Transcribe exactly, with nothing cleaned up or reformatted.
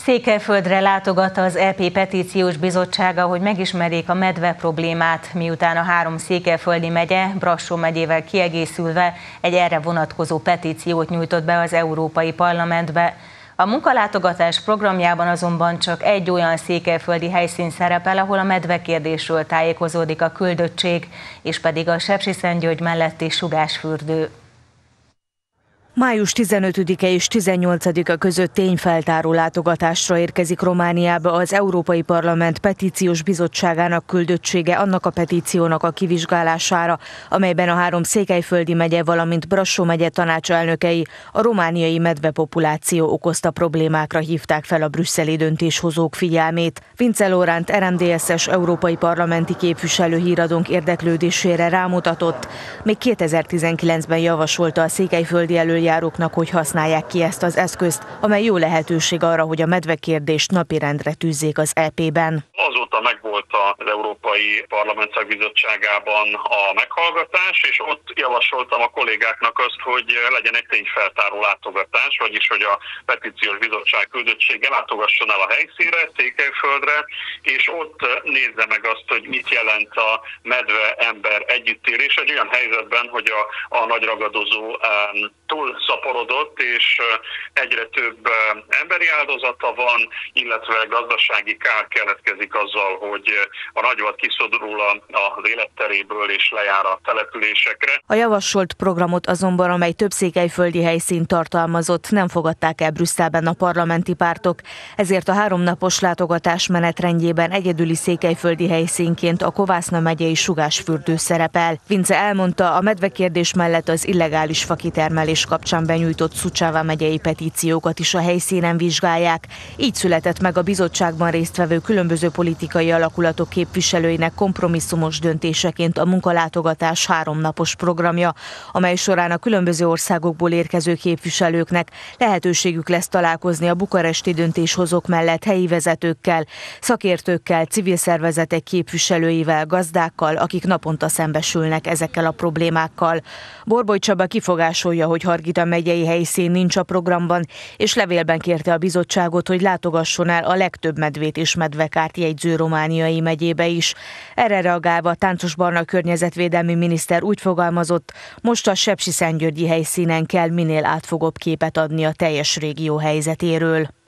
Székelyföldre látogat az é pé Petíciós Bizottsága, hogy megismerjék a medve problémát, miután a három székelyföldi megye Brassó megyével kiegészülve egy erre vonatkozó petíciót nyújtott be az Európai Parlamentbe. A munkalátogatás programjában azonban csak egy olyan székelyföldi helyszín szerepel, ahol a medvekérdésről tájékozódik a küldöttség, és pedig a Sepsiszentgyörgy melletti Sugásfürdő. május tizenötödike és tizennyolcadika között tényfeltáró látogatásra érkezik Romániába az Európai Parlament Petíciós Bizottságának küldöttsége annak a petíciónak a kivizsgálására, amelyben a három székelyföldi megye, valamint Brassó megye tanácselnökei a romániai medvepopuláció okozta problémákra hívták fel a brüsszeli döntéshozók figyelmét. Vince Loránt er em dé es-es európai parlamenti képviselő híradónk érdeklődésére rámutatott, még kétezer-tizenkilencben javasolta a székelyföldi elő járóknak, hogy használják ki ezt az eszközt, amely jó lehetőség arra, hogy a medvekérdést napirendre tűzzék az é pében. Azóta megvolt az Európai Parlament Szakbizottságában a meghallgatás, és ott javasoltam a kollégáknak azt, hogy legyen egy tényfeltáró látogatás, vagyis hogy a Petíciós Bizottság küldöttsége látogasson el a helyszínre, Székelyföldre, és ott nézze meg azt, hogy mit jelent a medve-ember együttélés egy olyan helyzetben, hogy a, a nagy ragadozó um, túl szaporodott, és egyre több emberi áldozata van, illetve gazdasági kár keletkezik azzal, hogy a nagyvad kiszorul az életteréből és lejár a településekre. A javasolt programot azonban, amely több székelyföldi helyszínt tartalmazott, nem fogadták el Brüsszelben a parlamenti pártok, ezért a háromnapos látogatás menetrendjében egyedüli székelyföldi helyszínként a Kovászna megyei Sugásfürdő szerepel. Vince elmondta, a medvekérdés mellett az illegális fakitermelés kapcsán benyújtott Suceava megyei petíciókat is a helyszínen vizsgálják. Így született meg a bizottságban résztvevő különböző politikai alakulatok képviselőinek kompromisszumos döntéseként a munkalátogatás háromnapos programja, amely során a különböző országokból érkező képviselőknek lehetőségük lesz találkozni a bukaresti döntéshozók mellett helyi vezetőkkel, szakértőkkel, civil szervezetek képviselőivel, gazdákkal, akik naponta szembesülnek ezekkel a problémákkal. Borbóly Csaba kifogásolja, hogy Hargita megyei helyszín nincs a programban, és levélben kérte a bizottságot, hogy látogasson el a legtöbb medvét és medvekárt jegyző romániai megyébe is. Erre reagálva Táncos Barna környezetvédelmi miniszter úgy fogalmazott, most a sepsiszentgyörgyi helyszínen kell minél átfogóbb képet adni a teljes régió helyzetéről.